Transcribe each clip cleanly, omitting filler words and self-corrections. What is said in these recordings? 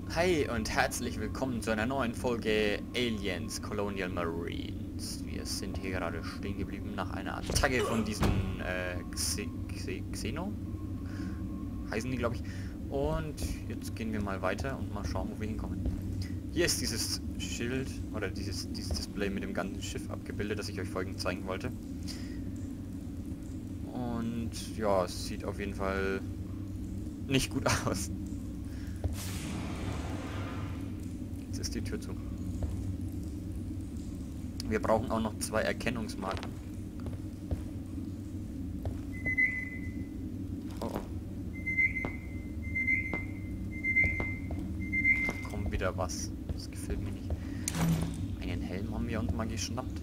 Hi und herzlich willkommen zu einer neuen Folge Aliens Colonial Marines. Wir sind hier gerade stehen geblieben nach einer Attacke von diesen Xeno heißen die, glaube ich. Und jetzt gehen wir mal weiter und mal schauen, wo wir hinkommen. Hier ist dieses Schild oder dieses Display mit dem ganzen Schiff abgebildet, das ich euch vorhin zeigen wollte. Und ja, es sieht auf jeden Fall nicht gut aus. Jetzt ist die Tür zu. Wir brauchen auch noch 2 Erkennungsmarken. Oh oh. Da kommt wieder was. Das gefällt mir nicht. Einen Helm haben wir uns mal geschnappt.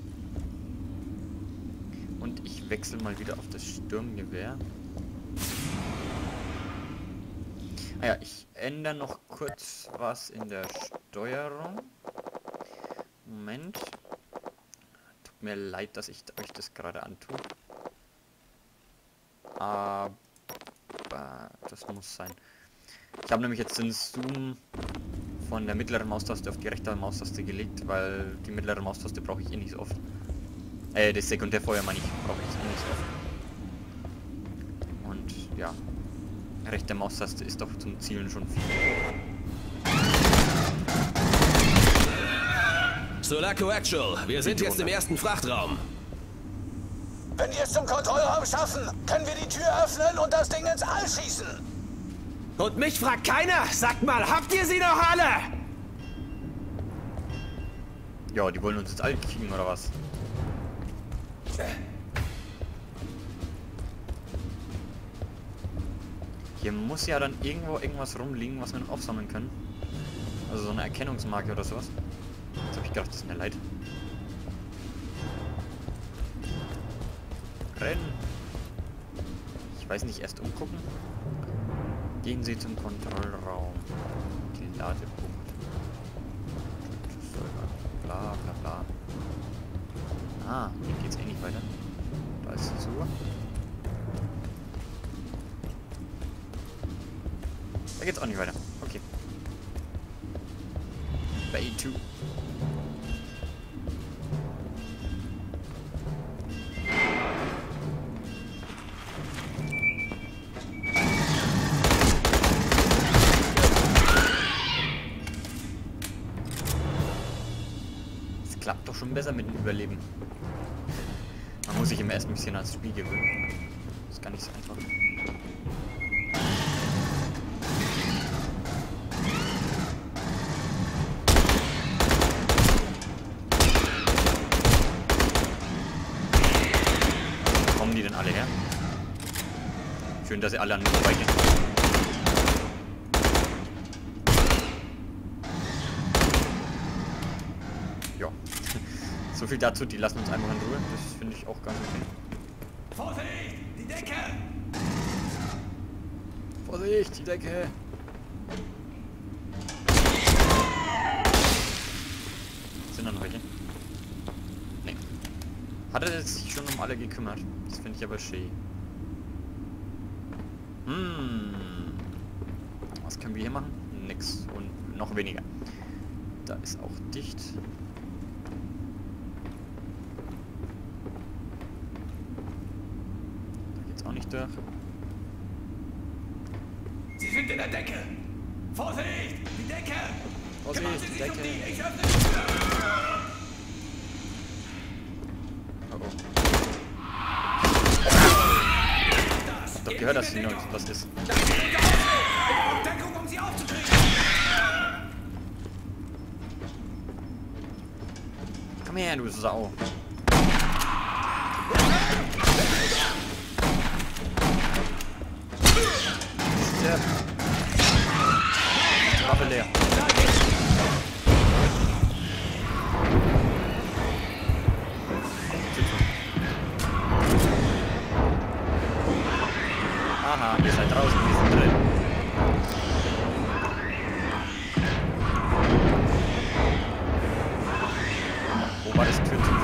Und ich wechsle mal wieder auf das Sturmgewehr. Ah ja, ich ändere noch kurz was in der Steuerung. Moment. Tut mir leid, dass ich euch das gerade antue. Aber das muss sein. Ich habe nämlich jetzt den Zoom von der mittleren Maustaste auf die rechte Maustaste gelegt, weil die mittlere Maustaste brauche ich eh nicht so oft. Das Sekundärfeuer meine ich, brauche ich eh nicht so oft. Und ja, rechte Maustaste ist doch zum Zielen schon viel. Sulaco Actual, wir sind jetzt im ersten Frachtraum. Wenn wir es zum Kontrollraum schaffen, können wir die Tür öffnen und das Ding ins All schießen. Und mich fragt keiner. Sagt mal, habt ihr sie noch alle? Ja, die wollen uns ins All kriegen oder was? Hier muss ja dann irgendwo irgendwas rumliegen, was wir noch aufsammeln können. Also so eine Erkennungsmarke oder sowas. Jetzt habe ich gedacht, das ist mir leid. Rennen! Ich weiß nicht, erst umgucken. Gehen Sie zum Kontrollraum. Die Ladepunkt. Bla bla bla. Ah, hier geht's eh nicht weiter. Da ist die Suche. Da geht's auch nicht weiter. Okay. Bay 2. Es klappt doch schon besser mit dem Überleben. Man muss sich im ersten bisschen ans Spiel gewöhnen. Das ist gar nicht so einfach. Die denn alle her? Schön, dass sie alle an mir vorbeigehen. Ja. So viel dazu, die lassen uns einfach in Ruhe. Das finde ich auch ganz okay. Vorsicht! Die Decke! Vorsicht, die Decke! Sind da noch welche? Nee. Hat er sich schon um alle gekümmert? Das finde ich aber schön. Was können wir hier machen? Nix. Und noch weniger. Da ist auch dicht. Da geht's auch nicht durch. Sie sind in der Decke! Vorsicht! Die Decke! Vorsicht, Kümmern Sie die sich Decke! um die! Ich öffne die Tür! Oh oh. Ich hab doch gehört, dass hier noch was ist. Deckung, um sie aufzukriegen! Komm her, du Sau. Stirb. Waffe leer. Aha, ihr seid draußen, wir sind drin. Wo war das Tür zu?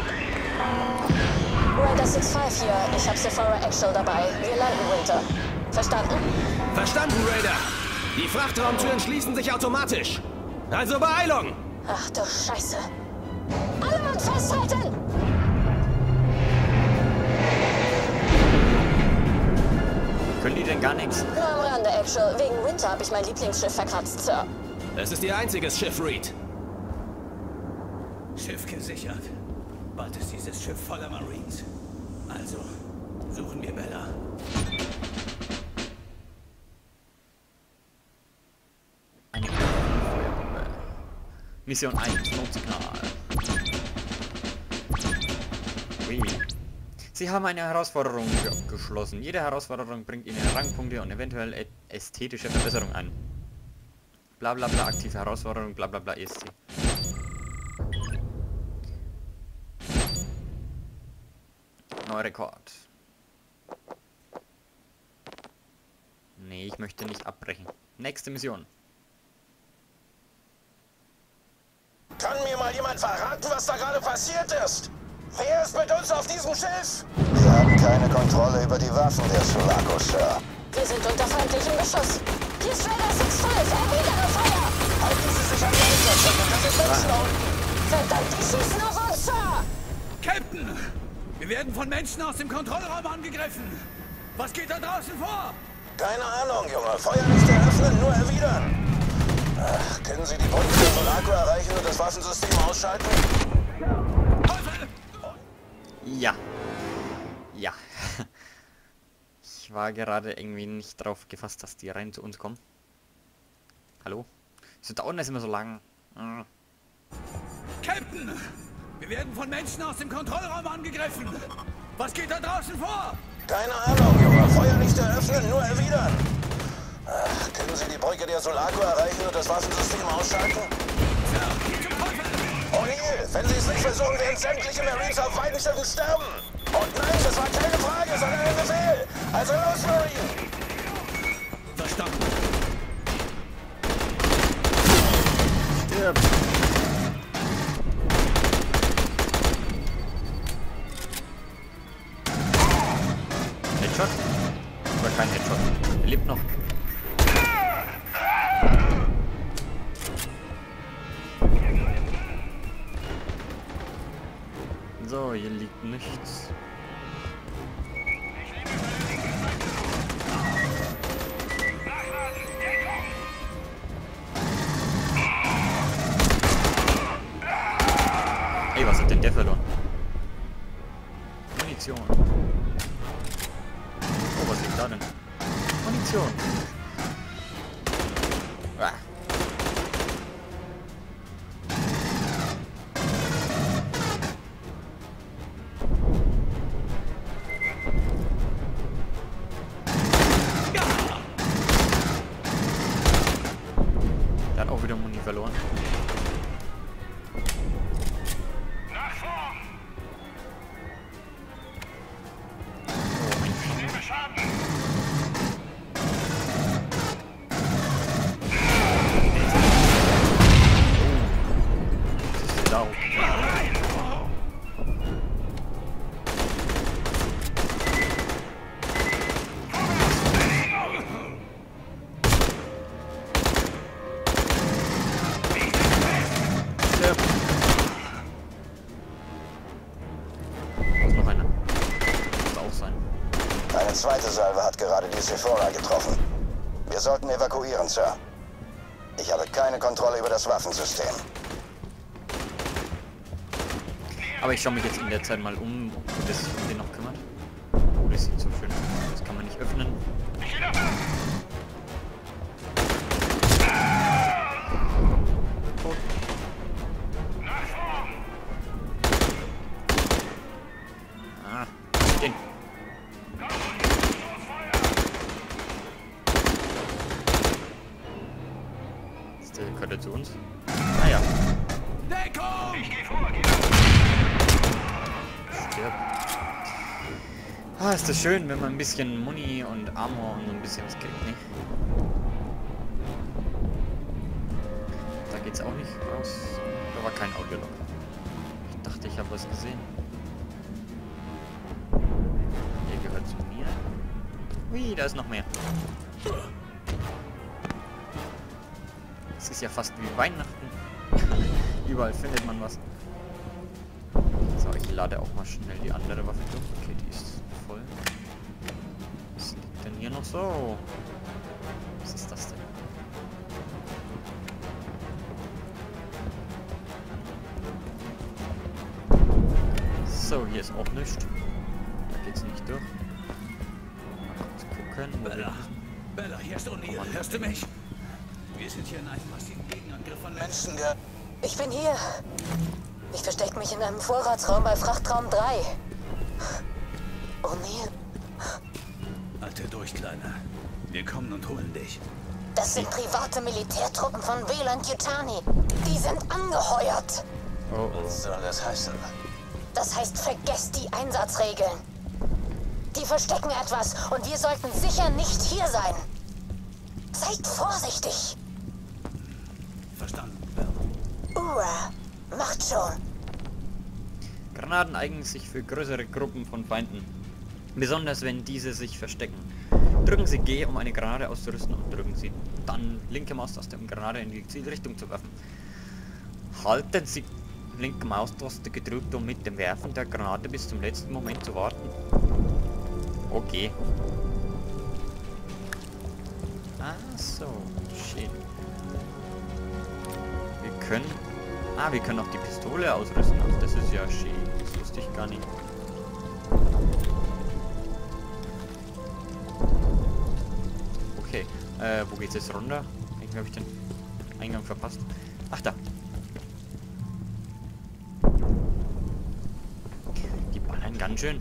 Raider 6-5 hier. Ich habe Sephora Actual dabei. Wir landen, Winter. Verstanden? Verstanden, Raider. Die Frachtraumtüren schließen sich automatisch. Also Beeilung! Ach du Scheiße. Alle Mann festhalten! Können die denn gar nichts? Nur am Rande, Actual. Wegen Winter habe ich mein Lieblingsschiff verkratzt, Sir. Es ist Ihr einziges Schiff, Reed. Schiff gesichert. Bald ist dieses Schiff voller Marines. Also, suchen wir Bella. Eine Feuerbombe. Mission 1, Notsignal. Ui. Sie haben eine Herausforderung geschlossen. Jede Herausforderung bringt Ihnen Rangpunkte und eventuell ästhetische Verbesserung an. Bla bla bla, aktive Herausforderung, bla bla bla, ESC. Neuer Rekord. Nee, ich möchte nicht abbrechen. Nächste Mission. Kann mir mal jemand verraten, was da gerade passiert ist? Wer ist mit uns auf diesem Schiff? Wir haben keine Kontrolle über die Waffen der Sulaco, Sir. Wir sind unter feindlichem Beschuss. Hier ist Raider 6-5, erwidere Feuer! Halten Sie sich an die Laserschiffe, das sind Menschen da unten. Verdammt, die schießen auf uns, Sir! Captain! Wir werden von Menschen aus dem Kontrollraum angegriffen. Was geht da draußen vor? Keine Ahnung, Junge. Feuer nicht eröffnen, nur erwidern. Ach, können Sie die Brücke der Sulaco erreichen und das Waffensystem ausschalten? Ja. Ja. Ich war gerade irgendwie nicht drauf gefasst, dass die rein zu uns kommen. Hallo? So dauern das immer so lang. Captain! Wir werden von Menschen aus dem Kontrollraum angegriffen. Was geht da draußen vor? Keine Ahnung, Junge. Feuer nicht eröffnen, nur erwidern. Ach, können Sie die Brücke der Sulaco erreichen und das Waffensystem ausschalten? O'Neill, wenn Sie es nicht versuchen, werden sämtliche Marines auf beiden Schiffen sterben. Und nein, das war keine Frage, sondern ein Befehl. Also los, Marine! Verstanden. Stirb! Headshot? Aber kein Headshot. Er lebt noch. So, hier liegt nichts. Ey, was hat denn der verloren? Munition. Oh, was liegt da denn? Munition. Ah. Der hat auch wieder Muni verloren. Noch einer. Muss auch sein. Eine zweite Salve hat gerade die Sephora getroffen. Wir sollten evakuieren, Sir. Ich habe keine Kontrolle über das Waffensystem. Aber ich schaue mich jetzt in der Zeit mal um, ob es sich um den noch kümmert. Oh, das sieht so schön aus. Das kann man nicht öffnen. Tot. Ah, den. Gehört er zu uns? Ah ja. Deckung! Ich gehe vor, Stirb. Ah, ist das schön, wenn man ein bisschen Muni und Armor und so ein bisschen was kriegt, ne? Da geht's auch nicht raus. Da war kein Audiolog. Ich dachte, ich habe was gesehen. Ihr gehört zu mir. Hui, da ist noch mehr. Es ist ja fast wie Weihnachten. Überall findet man was. So, ich lade auch mal schnell die andere Waffe durch. Okay, die ist voll. Was liegt denn hier noch so? Was ist das denn? So, hier ist auch nichts. Da geht's nicht durch. Mal kurz gucken. Bella, hier ist O'Neill. Hörst du mich? Wir sind hier in einem massiven Gegenangriff von Menschen Ich bin hier. Ich verstecke mich in einem Vorratsraum bei Frachtraum 3. O'Neill. Alte durch, Kleiner. Wir kommen und holen dich. Das sind private Militärtruppen von Weyland-Yutani. Die sind angeheuert. Oh, Was soll das heißen? Das heißt, vergesst die Einsatzregeln. Die verstecken etwas und wir sollten sicher nicht hier sein. Seid vorsichtig. Verstanden. Macht schon. Granaten eignen sich für größere Gruppen von Feinden. Besonders wenn diese sich verstecken. Drücken Sie G, um eine Granate auszurüsten, und drücken Sie dann linke Maustaste, um Granate in die Zielrichtung zu werfen. Halten Sie linke Maustaste gedrückt, um mit dem Werfen der Granate bis zum letzten Moment zu warten. Okay. Ah, so. Schön. Wir können auch die Pistole ausrüsten. Ach, das ist ja schön. Das wusste ich gar nicht. Okay. Wo geht's jetzt runter? Irgendwie habe ich den Eingang verpasst. Ach, da. Die ballern ganz schön.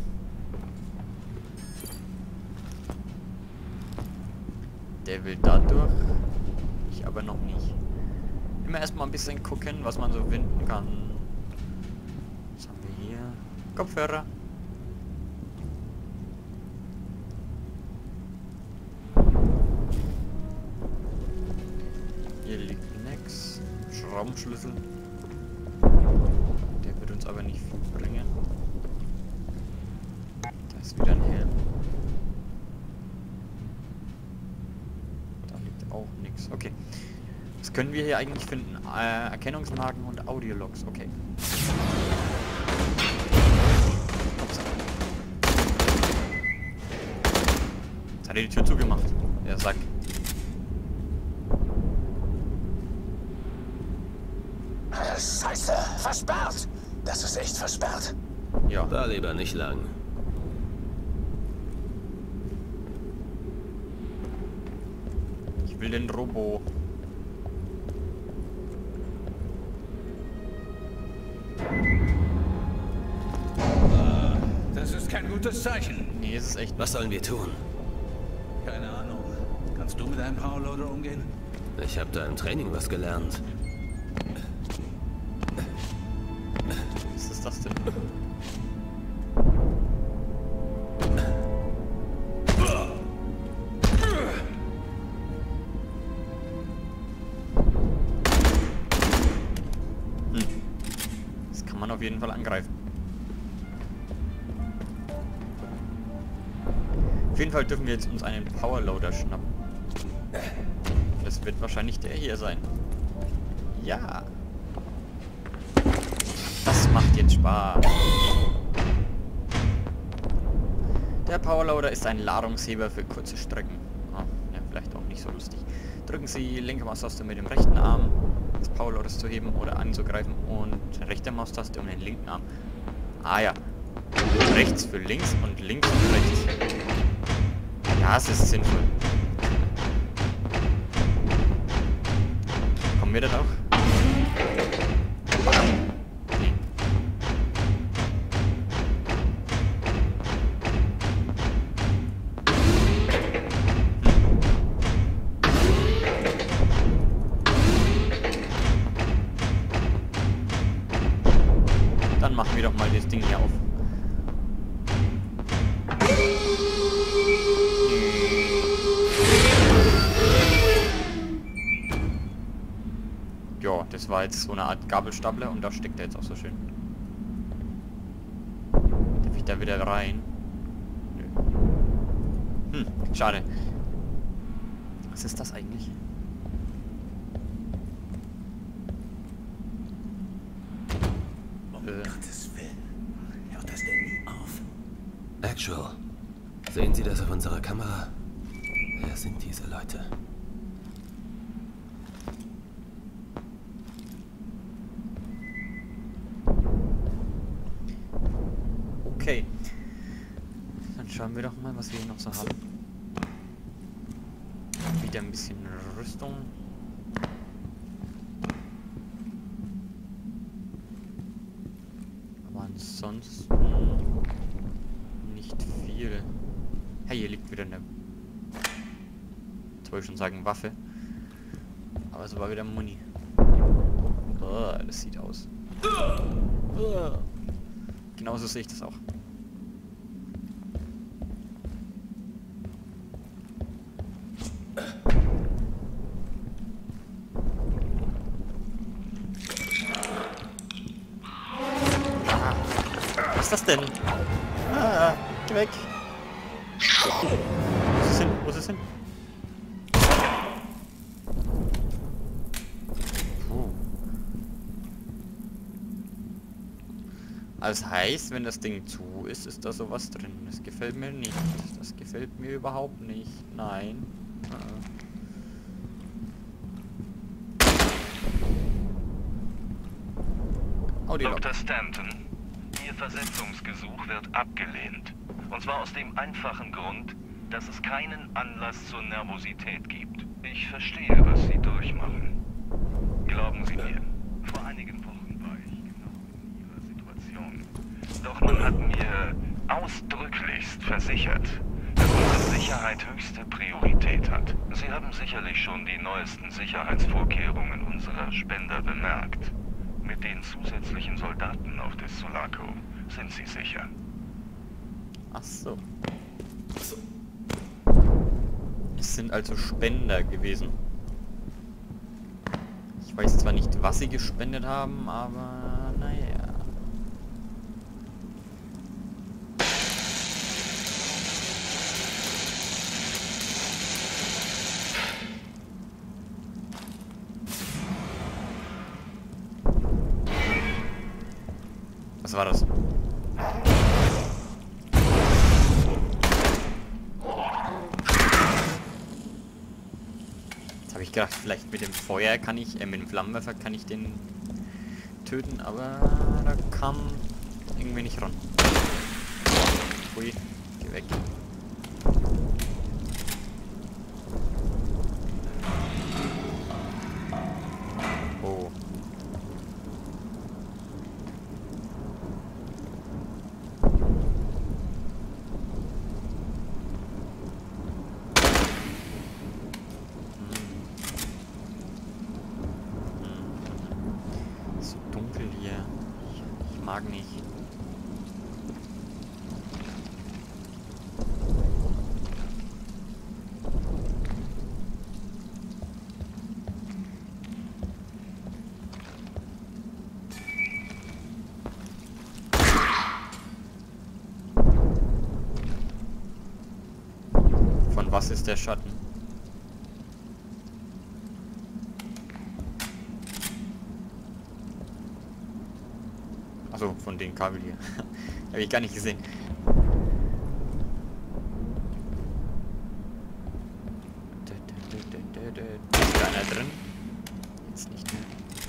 Der will da durch. Ich aber noch nicht. Immer erstmal ein bisschen gucken, was man so finden kann. Was haben wir hier? Kopfhörer. Hier liegt nix. Schraubenschlüssel. Der wird uns aber nicht viel bringen. Da ist wieder ein Helm. Da liegt auch nichts. Okay. Was können wir hier eigentlich finden? Erkennungsmarken und Audiologs. Okay. Ups. Jetzt hat er die Tür zugemacht. Der Sack. Scheiße! Versperrt! Das ist echt versperrt. Ja. Da lieber nicht lang. Ich will den Robo. Das ist kein gutes Zeichen. Nee, es ist echt. Was sollen wir tun? Keine Ahnung. Kannst du mit einem Powerloader umgehen? Ich habe da im Training was gelernt. Was ist das denn? Das kann man auf jeden Fall angreifen. Auf jeden Fall dürfen wir jetzt uns einen Powerloader schnappen. Das wird wahrscheinlich der hier sein. Ja. Das macht jetzt Spaß. Der Powerloader ist ein Ladungsheber für kurze Strecken. Ah, ja, vielleicht auch nicht so lustig. Drücken Sie linke Maustaste mit dem rechten Arm, des Powerloaders zu heben oder anzugreifen, und rechte Maustaste um den linken Arm. Ah ja. Rechts für links und links für rechts. Das ist sinnvoll. Kommen wir da drauf? Nee. Dann machen wir doch mal das Ding hier auf. Ja, das war jetzt so eine Art Gabelstapler und da steckt er jetzt auch so schön. Darf ich da wieder rein? Nö. Schade. Was ist das eigentlich? Gottes Willen. Hört das denn nie auf? Actual. Sehen Sie das auf unserer Kamera? Wer sind diese Leute? Okay. Dann schauen wir doch mal, was wir hier noch so haben. Wieder ein bisschen Rüstung. Aber ansonsten nicht viel. Hey, hier liegt wieder eine... Jetzt wollte ich schon sagen Waffe. Aber es war wieder Muni. Oh, das sieht aus. Genauso sehe ich das auch. Was ist das denn? Ah, geh weg. Wo ist es hin? Wo ist es hin? Das heißt, wenn das Ding zu ist, ist da sowas drin. Das gefällt mir nicht. Das gefällt mir überhaupt nicht. Nein. Oh, die Dr. Stanton, Ihr Versetzungsgesuch wird abgelehnt. Und zwar aus dem einfachen Grund, dass es keinen Anlass zur Nervosität gibt. Ich verstehe, was Sie durchmachen. Glauben Sie mir, vor einigen Wochen war ich genau in Ihrer Situation. Doch man hat mir ausdrücklichst versichert, dass unsere Sicherheit höchste Priorität hat. Sie haben sicherlich schon die neuesten Sicherheitsvorkehrungen unserer Spender bemerkt. Mit den zusätzlichen Soldaten auf des Sulaco sind Sie sicher. Ach so. Es sind also Spender gewesen. Ich weiß zwar nicht, was sie gespendet haben, aber naja. Was war das? Jetzt habe ich gedacht, vielleicht mit dem Feuer kann ich, mit dem Flammenwerfer kann ich den töten, aber da kam irgendwie nicht ran. Hui, geh weg. Oh. So dunkel hier. Ich mag nicht. Von was ist der Schatten? Also von den Kabel hier. Habe ich gar nicht gesehen. Ist da einer drin? Jetzt nicht mehr.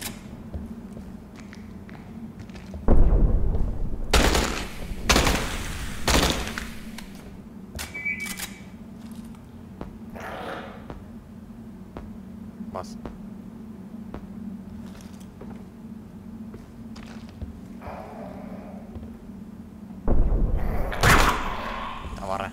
Was? Da war er.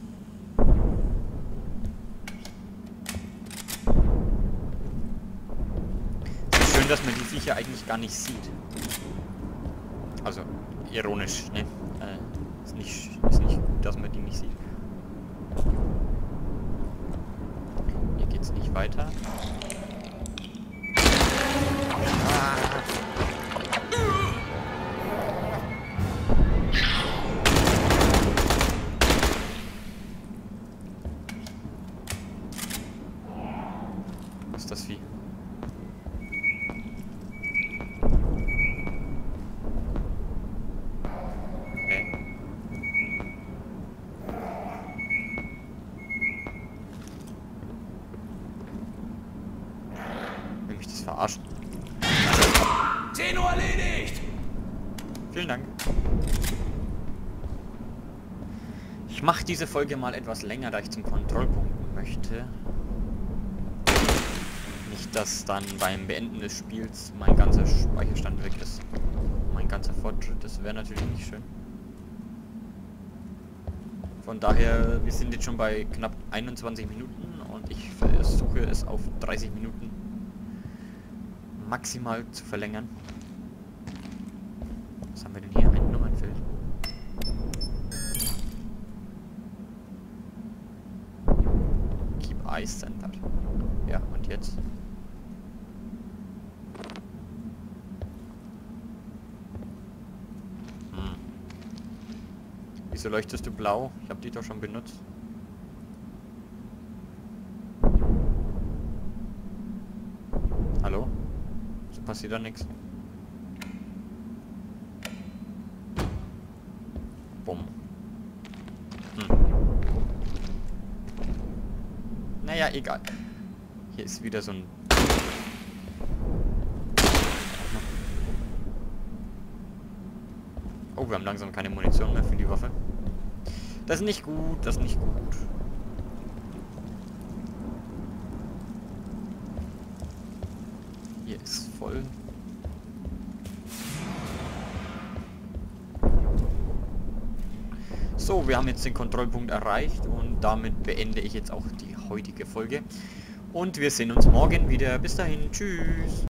Ist schön, dass man die Viecher eigentlich gar nicht sieht. Also, ironisch, ne? Ist nicht gut, dass man die nicht sieht. Hier geht's nicht weiter. Was ist das Vieh? Will mich das verarschen? Zeno erledigt! Vielen Dank. Ich mache diese Folge mal etwas länger, da ich zum Kontrollpunkt möchte. Nicht, dass dann beim Beenden des Spiels mein ganzer Speicherstand weg ist. Mein ganzer Fortschritt, das wäre natürlich nicht schön. Von daher, wir sind jetzt schon bei knapp 21 Minuten und ich versuche es auf 30 Minuten maximal zu verlängern. Was haben wir denn hier? Ein Nummernfeld. Keep Eyes Centered. Ja, und jetzt? Wieso leuchtest du blau? Ich habe die doch schon benutzt. Hallo? So passiert da nichts. Bumm. Naja, egal. Hier ist wieder so ein... Oh, wir haben langsam keine Munition mehr für die Waffe. Das ist nicht gut, das ist nicht gut. Hier ist voll. So, wir haben jetzt den Kontrollpunkt erreicht und damit beende ich jetzt auch die heutige Folge. Und wir sehen uns morgen wieder. Bis dahin, tschüss.